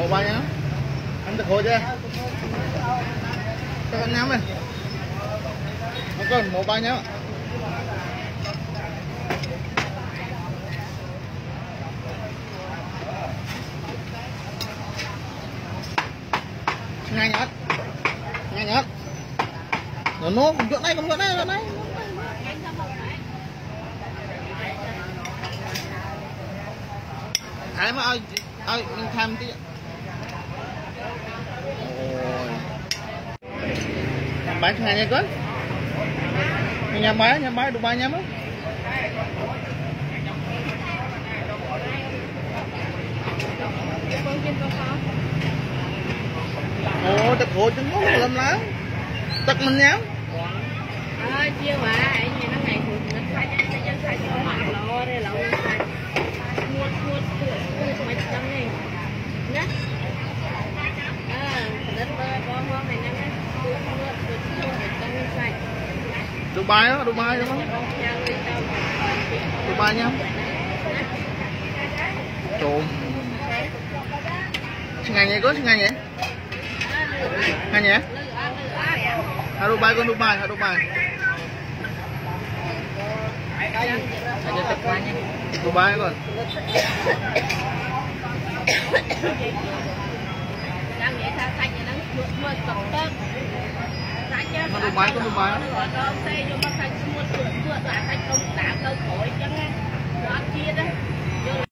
Ba nhá. Ăn được hồi chưa? Cho con nhắm đi. Con một ba nhá. Nhanh nhất. Nhanh nhất. Rồi nó còn chỗ này, còn chỗ này, chỗ này. Thái mà ơi mình tham tí. Ôi. Bán cho ngày nha con. Nhà máy Dubai nhắm á. Ồ, tập hội trứng ngốc lắm lắm. Tập mình nhá. Chưa mà, nhà nó ngày thường nó khai cho họ lò đây lò mua mấy trăm này nhá. Đất con hoang này nhá. Dubai đó, Dubai đúng không? Dubai nhá. Trộm. Ngày nhỉ có ngày nhỉ? Ngày nhỉ? Dubai con Dubai, Dubai. Dubai con. Dubai con Dubai.